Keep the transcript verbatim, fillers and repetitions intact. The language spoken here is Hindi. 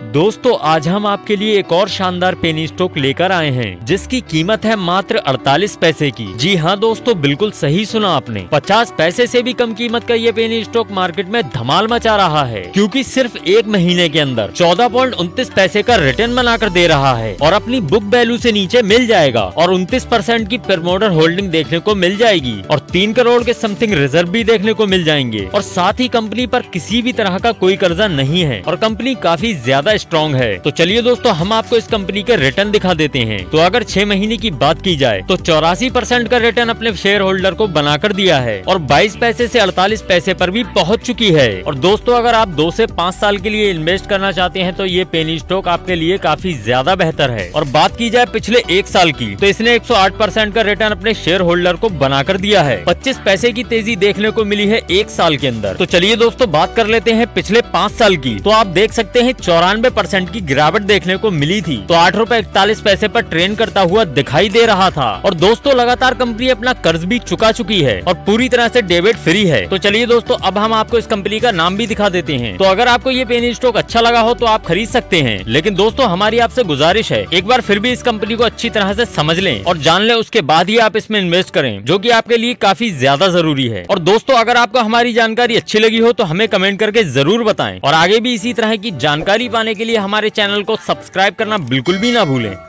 दोस्तों आज हम आपके लिए एक और शानदार पेनी स्टॉक लेकर आए हैं जिसकी कीमत है मात्र अड़तालीस पैसे की। जी हाँ दोस्तों, बिल्कुल सही सुना आपने। पचास पैसे से भी कम कीमत का ये पेनी स्टॉक मार्केट में धमाल मचा रहा है, क्योंकि सिर्फ एक महीने के अंदर चौदह पॉइंट उनतीस पैसे का रिटर्न बनाकर दे रहा है और अपनी बुक वैल्यू से नीचे मिल जाएगा और उनतीस परसेंट की प्रमोटर होल्डिंग देखने को मिल जाएगी और तीन करोड़ के समथिंग रिजर्व भी देखने को मिल जाएंगे। और साथ ही कंपनी पर किसी भी तरह का कोई कर्जा नहीं है और कंपनी काफी ज्यादा स्ट्रॉन्ग है। तो चलिए दोस्तों, हम आपको इस कंपनी के रिटर्न दिखा देते हैं। तो अगर छह महीने की बात की जाए तो चौरासी परसेंट का रिटर्न अपने शेयर होल्डर को बनाकर दिया है और बाईस पैसे से अड़तालीस पैसे पर भी पहुंच चुकी है। और दोस्तों अगर आप दो से पाँच साल के लिए इन्वेस्ट करना चाहते हैं तो ये पेनी स्टॉक आपके लिए काफी ज्यादा बेहतर है। और बात की जाए पिछले एक साल की तो इसने एक सौ आठ परसेंट का रिटर्न अपने शेयर होल्डर को बनाकर दिया है। पच्चीस पैसे की तेजी देखने को मिली है एक साल के अंदर। तो चलिए दोस्तों बात कर लेते हैं पिछले पाँच साल की। तो आप देख सकते हैं चौरानवे परसेंट की गिरावट देखने को मिली थी, तो आठ रुपए इकतालीस पैसे पर ट्रेड करता हुआ दिखाई दे रहा था। और दोस्तों लगातार कंपनी अपना कर्ज भी चुका चुकी है और पूरी तरह से डेबिट फ्री है। तो चलिए दोस्तों अब हम आपको इस कंपनी का नाम भी दिखा देते हैं। तो अगर आपको ये पेनी स्टॉक अच्छा लगा हो तो आप खरीद सकते हैं, लेकिन दोस्तों हमारी आपसे गुजारिश है एक बार फिर भी इस कंपनी को अच्छी तरह से समझ लें और जान लें, उसके बाद ही आप इसमें इन्वेस्ट करें, जो कि आपके लिए काफी ज्यादा जरूरी है। और दोस्तों अगर आपको हमारी जानकारी अच्छी लगी हो तो हमें कमेंट करके जरूर बताएं और आगे भी इसी तरह की जानकारी पाने के लिए हमारे चैनल को सब्सक्राइब करना बिल्कुल भी ना भूलें।